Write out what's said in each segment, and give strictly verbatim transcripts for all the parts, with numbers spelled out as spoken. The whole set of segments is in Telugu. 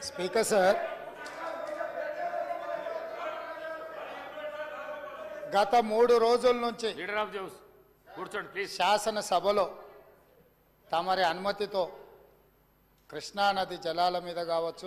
స్పీకర్ సార్, గత మూడు రోజుల నుంచి లీడర్ ఆఫ్ ది హౌస్ కూర్చోండి ప్లీజ్. శాసనసభలో తమరి అనుమతితో కృష్ణానది జలాల మీద కావచ్చు,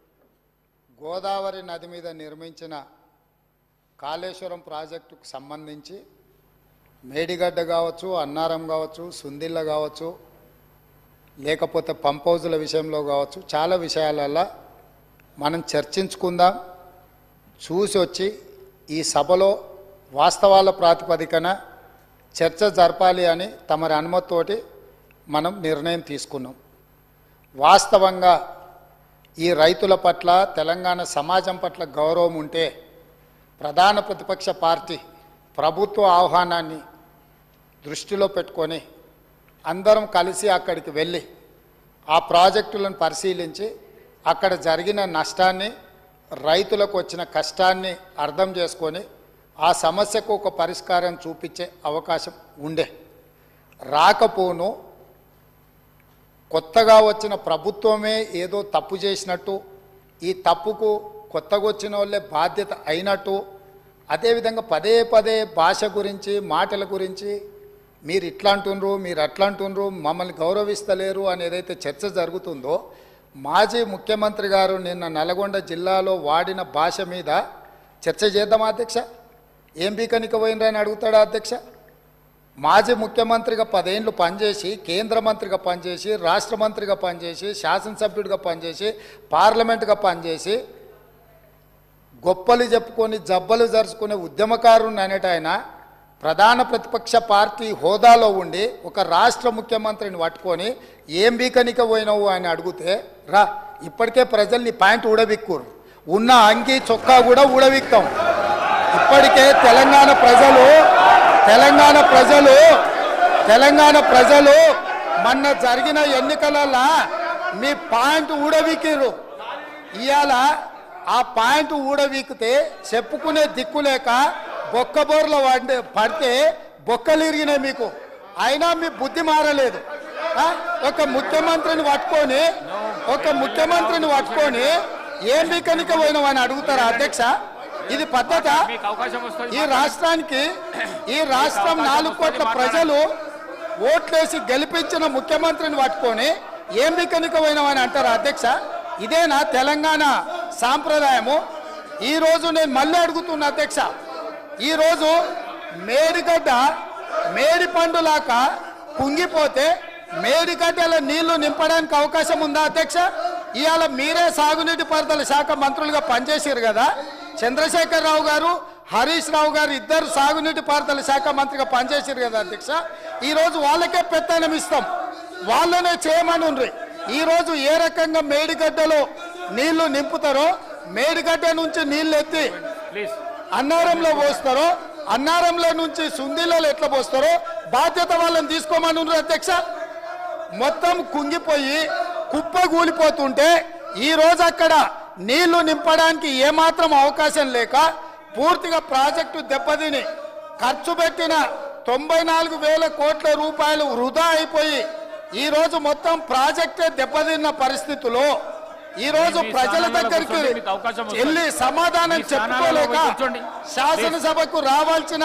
గోదావరి నది మీద నిర్మించిన కాళేశ్వరం ప్రాజెక్టుకు సంబంధించి మేడిగడ్డ కావచ్చు, అన్నారం కావచ్చు, సుందిళ్ళ కావచ్చు, లేకపోతే పంప్ హౌజుల విషయంలో కావచ్చు, చాలా విషయాలలో మనం చర్చించుకుందాం. చూసి వచ్చి ఈ సభలో వాస్తవాల ప్రాతిపదికన చర్చ జరపాలి అని తమరి అనుమతితోటి మనం నిర్ణయం తీసుకున్నాం. వాస్తవంగా ఈ రైతుల పట్ల, తెలంగాణ సమాజం పట్ల గౌరవం ఉంటే ప్రధాన ప్రతిపక్ష పార్టీ ప్రభుత్వ ఆహ్వానాన్ని దృష్టిలో పెట్టుకొని అందరం కలిసి అక్కడికి వెళ్ళి ఆ ప్రాజెక్టులను పరిశీలించి అక్కడ జరిగిన నష్టాన్ని, రైతులకు వచ్చిన కష్టాన్ని అర్థం చేసుకొని ఆ సమస్యకు ఒక పరిష్కారం చూపించే అవకాశం ఉండే. రాకపోను కొత్తగా వచ్చిన ప్రభుత్వమే ఏదో తప్పు చేసినట్టు, ఈ తప్పుకు కొత్తగా వచ్చిన వాళ్ళే బాధ్యత అయినట్టు, అదేవిధంగా పదే పదే భాష గురించి, మాటల గురించి మీరు ఇట్లా అంటుండ్రు, మీరు అట్లా అంటుండ్రు, మమ్మల్ని గౌరవిస్తలేరు అని ఏదైతే చర్చ జరుగుతుందో, మాజీ ముఖ్యమంత్రి గారు నిన్న నల్గొండ జిల్లాలో వాడిన భాష మీద చర్చ చేద్దామా అధ్యక్ష? ఏం బీకనిక పోయినరని అడుగుతాడా అధ్యక్ష? మాజీ ముఖ్యమంత్రిగా పదేళ్ళు పనిచేసి, కేంద్ర మంత్రిగా పనిచేసి, రాష్ట్ర మంత్రిగా పనిచేసి, శాసనసభ్యుడిగా పనిచేసి, పార్లమెంటుగా పనిచేసి, గొప్పలు చెప్పుకొని జబ్బలు జరుచుకునే ఉద్యమకారుని అనేట ఆయన ప్రధాన ప్రతిపక్ష పార్టీ హోదాలో ఉండి ఒక రాష్ట్ర ముఖ్యమంత్రిని పట్టుకొని ఏం బీకనిక పోయినావు అని అడిగితే, రా ఇప్పటికే ప్రజల్ని పాయింట్ ఊడబిక్కురు, ఉన్న అంగి చొక్కా కూడా ఊడబిక్తాం. ఇప్పటికే తెలంగాణ ప్రజలు తెలంగాణ ప్రజలు తెలంగాణ ప్రజలు మొన్న జరిగిన ఎన్నికలలో మీ పాయింట్ ఊడబిక్కిరు. ఇవాళ ఆ పాయింట్ ఊడబీకితే చెప్పుకునే దిక్కులేక బొక్కబోర్ల పడి పడితే బొక్కలు ఇరిగినాయి మీకు. అయినా మీ బుద్ధి మారలేదు. ఒక ముఖ్యమంత్రిని పట్టుకొని ఒక ముఖ్యమంత్రిని పట్టుకొని ఏం బీకనిక పోయినావని అడుగుతారా అధ్యక్ష? ఇది పద్ధత? ఈ రాష్ట్రానికి ఈ రాష్ట్రం నాలుగు కోట్ల ప్రజలు ఓట్లేసి గెలిపించిన ముఖ్యమంత్రిని పట్టుకొని ఏం బీకనిక పోయినావని అంటారా అధ్యక్ష? ఇదేనా తెలంగాణ సాంప్రదాయము? ఈరోజు నేను మళ్ళీ అడుగుతున్నా అధ్యక్ష, ఈరోజు మేడిగడ్డ మేడి పండులాక కుంగిపోతే మేడిగడ్డల నీళ్లు నింపడానికి అవకాశం ఉందా అధ్యక్ష? ఇవాళ మీరే సాగునీటి పారుదల శాఖ మంత్రులుగా పనిచేసారు కదా. చంద్రశేఖర్ రావు గారు, హరీష్ రావు గారు ఇద్దరు సాగునీటి పారుదల శాఖ మంత్రిగా పనిచేసారు కదా అధ్యక్ష. ఈరోజు వాళ్ళకే పెత్తనం ఇస్తాం, వాళ్ళనే చేయమని ఉండ్రి. ఈరోజు ఏ రకంగా మేడిగడ్డలో నీళ్లు నింపుతారో, మేడిగడ్డ నుంచి నీళ్ళు ఎత్తి అన్నారంలో పోస్తారో, అన్నారంలో నుంచి సుందిలలో ఎట్లా పోస్తారో బాధ్యత వాళ్ళని తీసుకోమని ఉండ్రు అధ్యక్ష. మొత్తం కుంగిపోయి కుప్ప కూలిపోతుంటే ఈరోజు అక్కడ నీళ్లు నింపడానికి ఏమాత్రం అవకాశం లేక పూర్తిగా ప్రాజెక్టు దెబ్బతిని ఖర్చు పెట్టిన తొంభై నాలుగు వేల కోట్ల రూపాయలు వృధా అయిపోయి ఈరోజు మొత్తం ప్రాజెక్టే దెబ్బతిన్న పరిస్థితుల్లో ఈరోజు ప్రజల దగ్గరికి వెళ్ళి సమాధానం చెప్పుకోలేక శాసనసభకు రావాల్సిన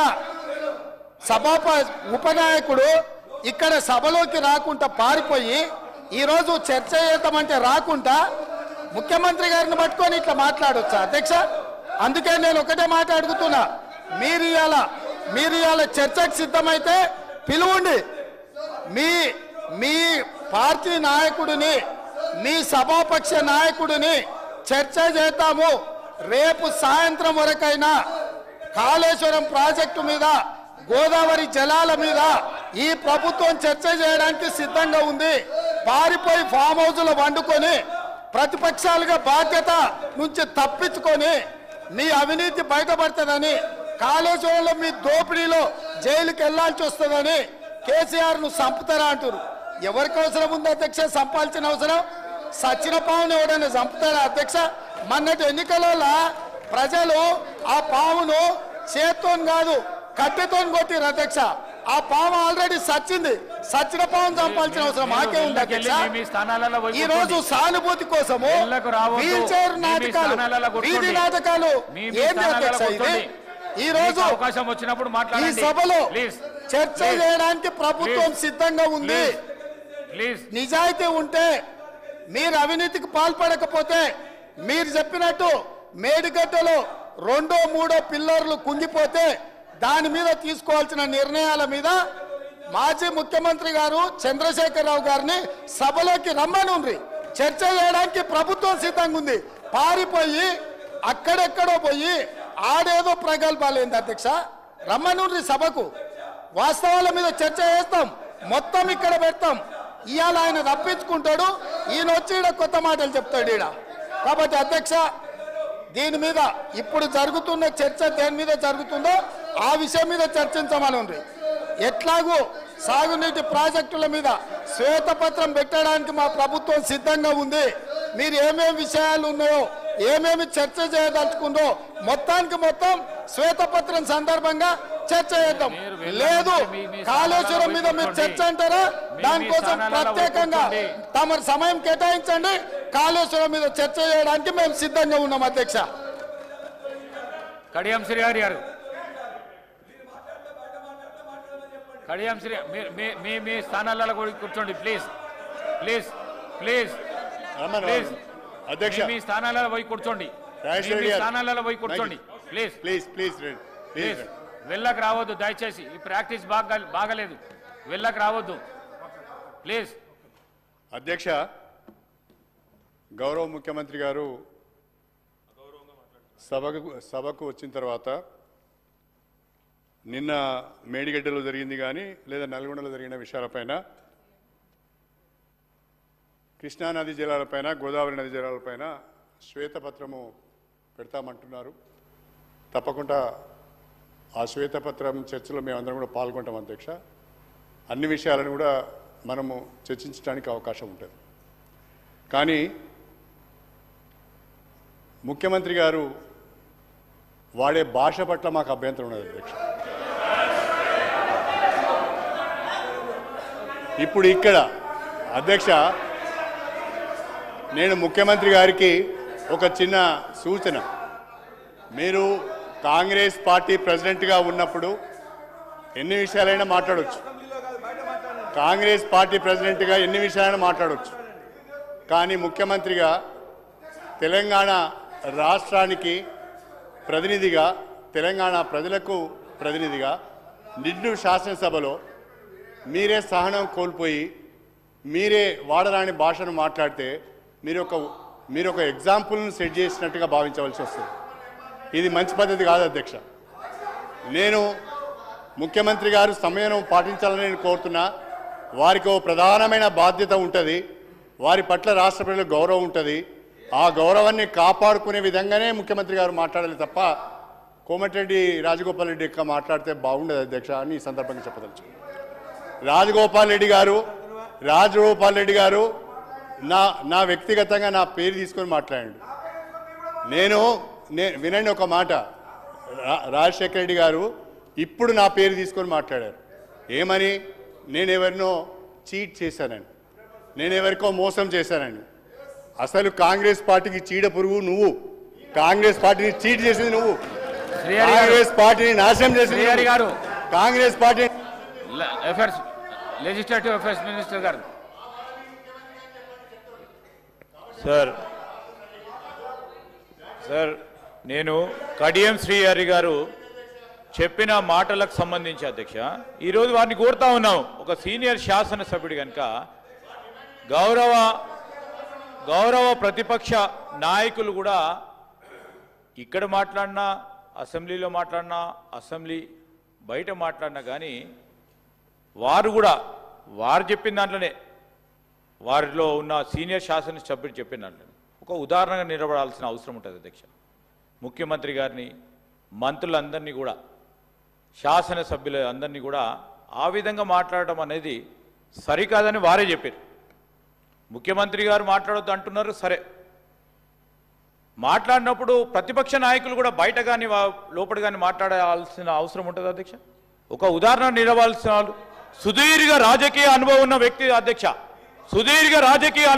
సభాప ఉపనాయకుడు ఇక్కడ సభలోకి రాకుండా పారిపోయి ఈరోజు చర్చ చేద్దామంటే రాకుండా ముఖ్యమంత్రి గారిని పట్టుకొని ఇట్లా మాట్లాడొచ్చా అధ్యక్ష? అందుకే నేను ఒకటే మాట అడుగుతున్నా, మీరు ఇవాళ మీరు ఇవాళ చర్చకు సిద్ధమైతే పిలువండి. మీ మీ పార్టీ నాయకుడిని, మీ సభాపక్ష నాయకుడిని చర్చ చేద్దాము. రేపు సాయంత్రం వరకైనా కాళేశ్వరం ప్రాజెక్టు మీద, గోదావరి జలాల మీద ఈ ప్రభుత్వం చర్చ చేయడానికి సిద్ధంగా ఉంది. పారిపోయి ఫామ్ హౌస్లో వండుకొని ప్రతిపక్షాలుగా బాధ్యత నుంచి తప్పించుకొని మీ అవినీతి బయటపడుతుందని, కాళేశ్వరంలో మీ దోపిడీలో జైలుకి వెళ్లాల్సి వస్తుందని కేసీఆర్ను చంపుతారా అంటారు. ఎవరికి అవసరం ఉంది అధ్యక్ష చంపాల్సిన అవసరం? సచిన పావును ఎవడైనా చంపుతారా అధ్యక్ష? మొన్నటి ఎన్నికలలో ప్రజలు ఆ పావును చేత్తో కాదు కట్టెతో కొట్టిరు అధ్యక్ష. ఆ పాము ఆల్రెడీ సచ్చింది. సచ్చిన పాము చంపాల్సిన అవసరం మాకే ఉంది అధ్యక్ష. ఈ రోజు సానుభూతి కోసము వీల్ చైర్ నాటకాలు, వీధి నాటకాలు ఏంటి అధ్యక్ష ఇది? ఈ రోజు అవకాశం వచ్చినప్పుడు ఈ సభలో చర్చ చేయడానికి ప్రభుత్వం సిద్ధంగా ఉంది. నిజాయితీ ఉంటే, మీరు అవినీతికి పాల్పడకపోతే, మీరు చెప్పినట్టు మేడిగడ్డలో రెండో మూడో పిల్లర్లు కుంగిపోతే దాని మీద తీసుకోవాల్సిన నిర్ణయాల మీద మాజీ ముఖ్యమంత్రి గారు చంద్రశేఖరరావు గారిని సభలోకి రమ్మనుండ్రి. చర్చ చేయడానికి ప్రభుత్వం సిద్ధంగా ఉంది. పారిపోయి అక్కడెక్కడో పోయి ఆడేదో ప్రగల్భాలేంది అధ్యక్ష. రమ్మనుండ్రి సభకు, వాస్తవాల మీద చర్చ చేస్తాం, మొత్తం ఇక్కడ పెడతాం. ఇవాళ ఆయన తప్పించుకుంటాడు, ఈయన వచ్చి ఈడ కొత్త మాటలు చెప్తాడు ఈడ. కాబట్టి అధ్యక్ష, దీని మీద ఇప్పుడు జరుగుతున్న చర్చ దేని మీద జరుగుతుందో ఆ విషయం మీద చర్చించమని ఉంది. ఎట్లాగూ సాగునీటి ప్రాజెక్టుల మీద శ్వేతపత్రం పెట్టడానికి మా ప్రభుత్వం సిద్ధంగా ఉంది. మీరు ఏమేమి విషయాలు ఉన్నాయో, ఏమేమి చర్చ చేయదలుచుకుందో మొత్తానికి మొత్తం శ్వేతపత్రం సందర్భంగా చర్చ చేద్దాం. లేదు కాళేశ్వరం మీద మీరు చర్చ అంటారా, దానికోసం ప్రత్యేకంగా తమ సమయం కేటాయించండి. కాళేశ్వరం మీద చర్చ చేయడానికి మేము సిద్ధంగా ఉన్నాం అధ్యక్ష. కడియం శ్రీహరి గారు, కడియం శ్రీ మీ మీ స్థానాలలో కూర్చోండి ప్లీజ్ ప్లీజ్ ప్లీజ్ ప్లీజ్ అధ్యక్ష, మీ స్థానాలలో పోయి కూర్చోండి. మీ స్థానాలలో పోయి కూర్చోండి ప్లీజ్ ప్లీజ్ ప్లీజ్ ప్లీజ్. వెళ్ళకు రావద్దు దయచేసి, ఈ ప్రాక్టీస్ బాగా బాగలేదు. వెళ్ళకు రావద్దు ప్లీజ్. అధ్యక్ష, గౌరవ ముఖ్యమంత్రి గారు సభకు సభకు వచ్చిన తర్వాత నిన్న మేడిగడ్డలో జరిగింది కానీ లేదా నల్గొండలో జరిగిన విషయాలపైన, కృష్ణానది జలాలపైన, గోదావరి నది జలాలపైన శ్వేతపత్రము పెడతామంటున్నారు. తప్పకుండా ఆ శ్వేతపత్రం చర్చలో మేమందరం కూడా పాల్గొంటాం అధ్యక్ష. అన్ని విషయాలను కూడా మనము చర్చించడానికి అవకాశం ఉంటుంది. కానీ ముఖ్యమంత్రి గారు వాడే భాష పట్ల మాకు అభ్యంతరం ఉన్నది అధ్యక్ష. ఇప్పుడు ఇక్కడ అధ్యక్ష, నేను ముఖ్యమంత్రి గారికి ఒక చిన్న సూచన. మీరు కాంగ్రెస్ పార్టీ ప్రెసిడెంట్గా ఉన్నప్పుడు ఎన్ని విషయాలైనా మాట్లాడవచ్చు, కాంగ్రెస్ పార్టీ ప్రెసిడెంట్గా ఎన్ని విషయాలైనా మాట్లాడవచ్చు. కానీ ముఖ్యమంత్రిగా తెలంగాణ రాష్ట్రానికి ప్రతినిధిగా, తెలంగాణ ప్రజలకు ప్రతినిధిగా నిండు శాసనసభలో మీరే సహనం కోల్పోయి మీరే వాడరాని భాషను మాట్లాడితే మీరు ఒక మీరు ఒక ఎగ్జాంపుల్ను సెట్ చేసినట్టుగా భావించవలసి వస్తుంది. ఇది మంచి పద్ధతి కాదు అధ్యక్ష. నేను ముఖ్యమంత్రి గారు సమయం పాటించాలని నేను కోరుతున్నా. వారికి ఓ ప్రధానమైన బాధ్యత ఉంటుంది, వారి పట్ల రాష్ట్ర ప్రజలకు గౌరవం ఉంటుంది. ఆ గౌరవాన్ని కాపాడుకునే విధంగానే ముఖ్యమంత్రి గారు మాట్లాడాలి తప్ప కోమటిరెడ్డి రాజగోపాల్ రెడ్డి యొక్క మాట్లాడితే బాగుండదు అధ్యక్ష అని ఈ సందర్భంగా చెప్పదలుచు. రాజగోపాల్ రెడ్డి గారు రాజగోపాల్ రెడ్డి గారు నా నా వ్యక్తిగతంగా నా పేరు తీసుకొని మాట్లాడండి. నేను నే వినండి ఒక మాట. రాజశేఖర రెడ్డి గారు ఇప్పుడు నా పేరు తీసుకొని మాట్లాడారు. ఏమని? నేను ఎవరినో చీట్ చేశానని, నేను ఎవరికో మోసం చేశానని. అసలు కాంగ్రెస్ పార్టీకి చీడ పురుగు నువ్వు. కాంగ్రెస్ పార్టీని చీట్ చేసింది నువ్వు. కాంగ్రెస్ పార్టీని నాశనం చేసింది గారు. Congress party affairs legislative affairs minister గారు. సార్ సార్ నేను కడియం శ్రీహరి గారు చెప్పిన మాటలకు సంబంధించి అధ్యక్ష ఈరోజు వారిని కోరుతా ఉన్నాం. ఒక సీనియర్ శాసనసభ్యుడు కనుక గౌరవ గౌరవ ప్రతిపక్ష నాయకులు కూడా ఇక్కడ మాట్లాడినా, అసెంబ్లీలో మాట్లాడినా, అసెంబ్లీ బయట మాట్లాడినా కానీ వారు కూడా వారు చెప్పిన దాంట్లోనే, వారిలో ఉన్న సీనియర్ శాసనసభ్యుడు చెప్పిన దాంట్లోనే ఒక ఉదాహరణగా నిలబడాల్సిన అవసరం ఉంటుంది అధ్యక్ష. ముఖ్యమంత్రి గారిని, మంత్రులందరినీ కూడా, శాసనసభ్యుల అందరినీ కూడా ఆ విధంగా మాట్లాడటం అనేది సరికాదని వారే చెప్పారు. ముఖ్యమంత్రి గారు మాట్లాడొద్దు అంటున్నారు, సరే. మాట్లాడినప్పుడు ప్రతిపక్ష నాయకులు కూడా బయట కానీ లోపల కానీ మాట్లాడాల్సిన అవసరం ఉంటుంది అధ్యక్ష. ఒక ఉదాహరణ నిలవాల్సిన వాళ్ళు సుదీర్ఘ రాజకీయ అనుభవం ఉన్న వ్యక్తి అధ్యక్ష, సుదీర్ఘ రాజకీయ